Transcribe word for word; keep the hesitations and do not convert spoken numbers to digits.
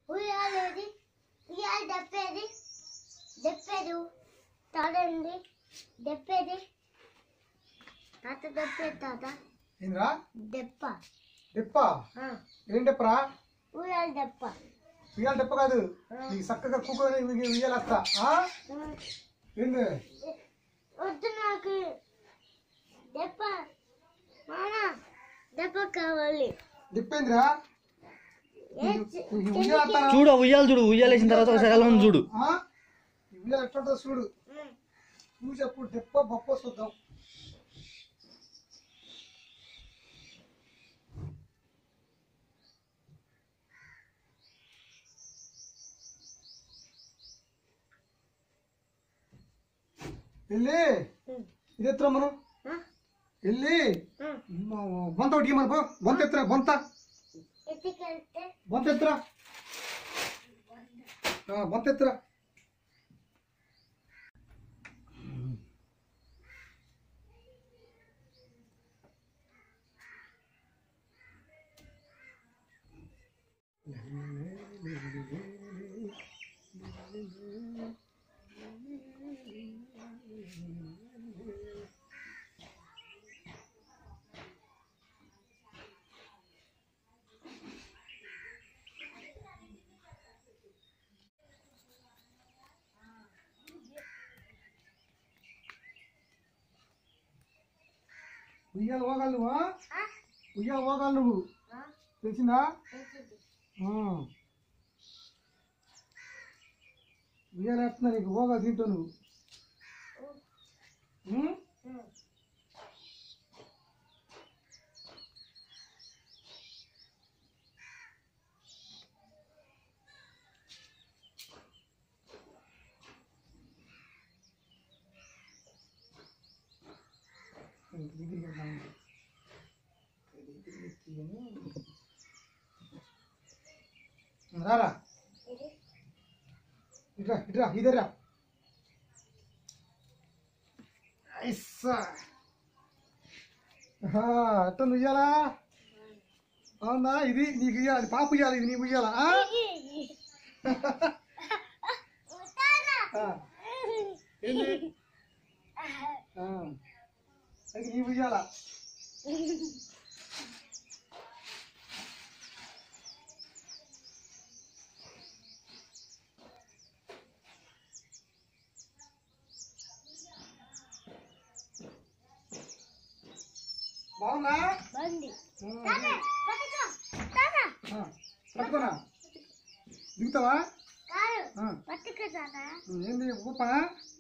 ఉయ్యాలేది ఉయ్యాల దెప్పేది దెప్పేది తాడండి దెప్పేది తాత దెప్పేది తాత ఏంద్రా దెప్ప దెప్ప ఏం దెప్పరా ఉయ్యాల దెప్ప ఉయ్యాల దెప్ప కాదు నీకు చక్కగా కూకొని ఉయ్యాలస్తా ఏంది వద్దు నాకు దెప్ప మామా దెప్ప కావాలి దెప్పేంద్రా చూడు ఉయ్యాల చూడు ఉయ్యాల వేసిన తర్వాత ఒకసారి ఎలా ఉంది చూడు ఉయ్యాల ఎట్లా చూడు నువ్వు చెప్పు దెప్ప బొప్ప చూద్దాం వెళ్ళి ఇది ఎత్తురా మనం వెళ్ళి బొంత ఒకటి మనకు బొంత ఎత్తురా బొంత బొంత ఎత్తురా బొంత ఎత్తురా ఉయ్యాలు పోగాలి నువ్వు ఉయ్యాలు పోగాలి నువ్వు తెలిసిందా ఉయ్యాలు వేస్తున్నా నీకు పోగాలి తింటూ నువ్వు రారా ఇట్రా ఇట్రా ఇదరా అట్ట నువ్వు ఇయ్యాలా అవునా ఇది నీకు ఇయ్యాలి పాప ఇయ్యాలి ఇది నీకు ఇయ్యాలా ఏంటి అది నీవు ఇయ్యాలా బాగుందా పట్టుకోనా దిగుతావా ఏంది ఊపా